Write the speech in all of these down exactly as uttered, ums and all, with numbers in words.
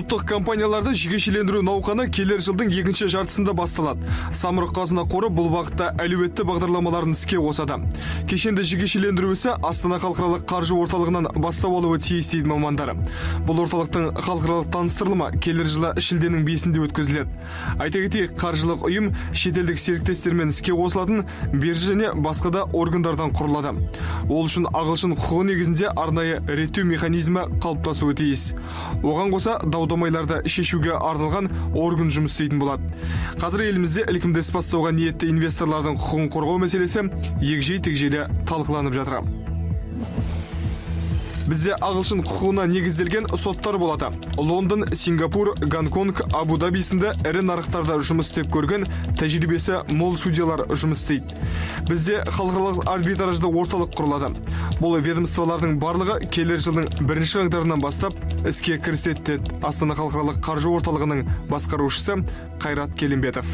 Ұлттық компанияларды жекешелендіру науқаны келер жылдың екінші жартысында басталады. Самұрық-қазына қоры бұл бағытта әлеуетті бағдарламаларын іске қосады. Кешенді жекешелендіру ісі Астана халықаралық қаржы орталығынан бастау алуы тиіс дейді мамандары. Бұл орталықтың халықаралық таныстырылымы келер жылы шілденің бесінде өткізіледі. Айта кетейік, қаржылық ұйым шетелдік серіктестермен іске қосылатын биржа және басқа да органдардан құрылады. Ол үшін ағылшын құқығы негізінде арнайы реттеу механизмі қалыптасуы тиіс. Оған қоса дау-дамайларды шешуге арналған орган жұмыс істейтін болады. Қазір елімізде ілкімді іс бастауға ниетті инвесторлардың құқығын қорғау мәселесі егжей-тегжейлі талқыланып жатыр. Бізде ағылшын құқығына негізделген соттар болады. Лондон, Сингапур, Гонконг, Абу-Даби сынды ірі нарықтарда жұмыс істеп көрген тәжірибесі мол судьялар жұмыс істейді. Бізде халықаралық арбитражды орталық құрылады. Бұл ведомстволардың барлығы келер жылдың бірінші қаңтарынан бастап іске кіріседі деді Астана халықаралық қаржы орталығының басқарушысы Қайрат Келімбетов.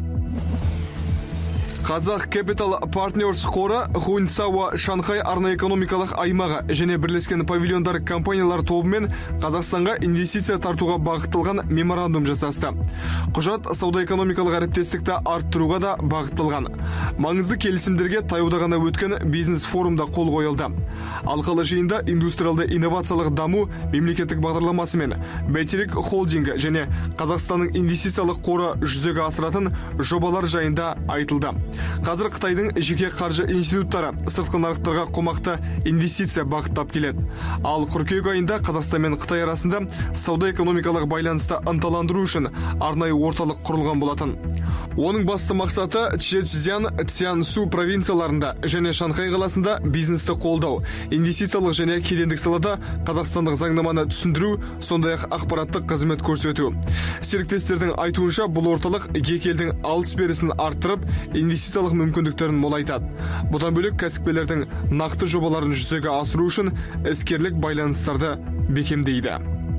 Қазақ Capital Partners қоры Хуанцзяо Шанхай арнайы экономикалық аймағы және бірлескен павильондар компаниялар тобымен Қазақстанға инвестиция тартуға бағытталған меморандум жасасты. Құжат сауда-экономикалық әріптестікті арттыруға да бағытталған. Маңызды келісімдерге таяуда ғана өткен бизнес форумда қол қойылды. Алқалы жиында индустриалды инновациялық даму мемлекеттік бағдарламасы мен Бәйтерек холдингі және Қазақстанның инвестициялық қоры жүзеге асыратын жобалар жайында айтылды. Қазір Қытайдың жеке қаржы институттары сыртқы нарықтарға қомақты инвестиция бағыттап келеді. Ал қыркүйек айында Қазақстан мен Қытай арасында сауда-экономикалық байланысты ынталандыру үшін арнайы орталық құрылған болатын. Оның басты мақсаты Чжэцзян, Цзянсу провинцияларында және Шанхай қаласында бизнесті қолдау, инвестициялық және кедендік салада қазақстандық заңнаманы түсіндіру, сондай-ақ ақпараттық қызмет көрсету. Серіктестердің айтуынша, бұл орталық екі елдің алыс-берісін арттырып, инвестициялық мүмкіндіктерін молайтады. Бұдан бөлек кәсіпкерлердің нақты жобаларын жүзеге асыру үшін іскерлік байланыстарды бекемдейді.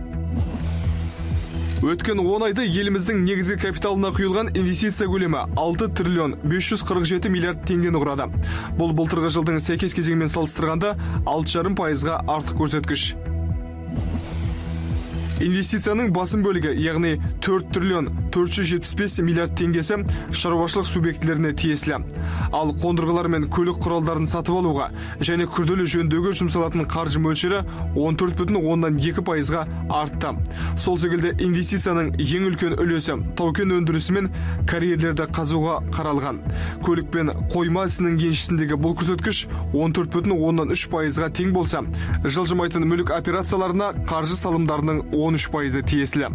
Өткен он айда еліміздің негізгі капиталына құйылған инвестиция көлемі алты триллион бес жүз қырық жеті миллиард теңгені құрады. Бұл былтырғы жылдың сәйкес кезеңімен салыстырғанда алты жарым пайызға артық көрсеткіш. Инвестицияның басым бөлігі, яғни төрт триллион төрт жүз жетпіс бес миллиард теңгесі шаруашылық субъектілеріне тиесілі. Ал қондырғылар мен көлік құралдарын сатып алуға және күрделі жөндеуге жұмсалатын қаржы мөлшері он төрт бүтін оннан екі пайызға артты. Сол секілді инвестицияның ең үлкен үлесі тау-кен өндірісі мен карьерлерді қазуға қаралған. Көлік пен қойма ісінің еншісіндегі бұл көрсеткіш он төрт бүтін оннан үш пайызға тең болса, жылжымайтын мүлік операцияларына қаржы салымдарының он үш пайызы тиесілі.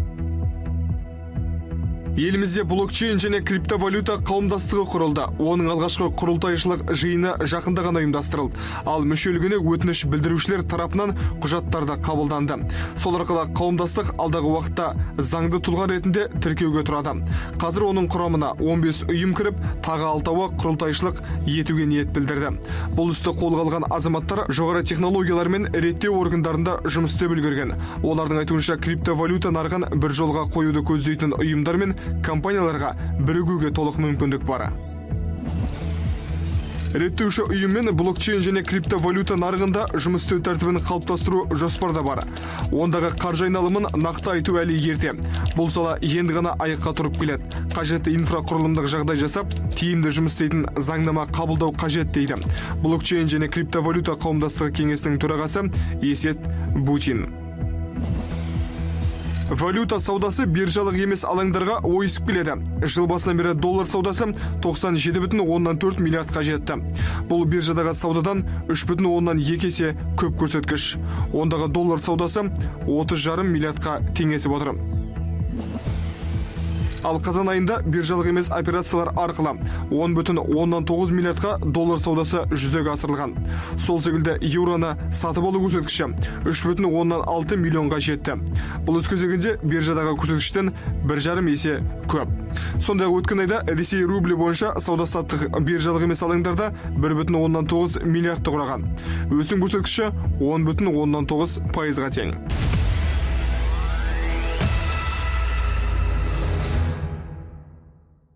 Елімізде блокчейн және криптовалюта қауымдастығы құрылды. Оның алғашқы құрылтайшылық жиыны жақында ғана ұйымдастырылды. Ал мүшелігіне өтініш білдірушілер тарапынан құжаттарды қабылданды. Сол арқылы қауымдастық алдағы уақытта заңды тұлға ретінде тіркеуге тұрады. Қазір оның құрамына он бес ұйым кіріп, тағы алтауы құрылтайшылық етуге ниет білдірді. Бұл істі қолға алған азаматтар жоғары технологиялар мен реттеу органдарында жұмыс істеп үлгерген. Олардың айтуынша, криптовалюта нарығын бір жолға қоюды көздейтін ұйымдар мен компанияларға бірігуге толық мүмкіндік бар. Реттеуші ұйым мен блокчейн және криптовалюта нарығында жұмыс істеу тәртібін қалыптастыру жоспарда бар. Ондағы қаржы айналымын нақты айту әлі ерте. Бұл сала енді ғана аяққа тұрып келеді. Қажетті инфрақұрылымдық жағдай жасап, тиімді жұмыс істейтін заңнама қабылдау қажет дейді блокчейн және криптовалюта қауымдастығы кеңесінің төрағасы Есет Бутин. Валюта саудасы биржалық емес алаңдарға ойысып келеді. Жыл басынан бері доллар саудасы тоқсан жеті бүтін оннан төрт миллиардқа жетті. Бұл биржадағы саудадан үш бүтін оннан екі есе көп көрсеткіш. Ондағы доллар саудасы отыз жарым миллиардқа теңесіп отыр. Ал қазан айында биржалық емес операциялар арқылы он бүтін оннан тоғыз миллиардқа доллар саудасы жүзеге асырылған. Сол секілді еуроны сатып алу көрсеткіші үш бүтін оннан алты миллионға жетті. Бұл өз кезегінде биржадағы көрсеткіштен бір жарым есе көп. Сондай өткен айда Ресей рублі бойынша сауда-саттық биржалық емес алаңдарда бір бүтін оннан тоғыз миллиардты құраған. Өсім көрсеткіші он бүтін оннан тоғыз пайызға тең.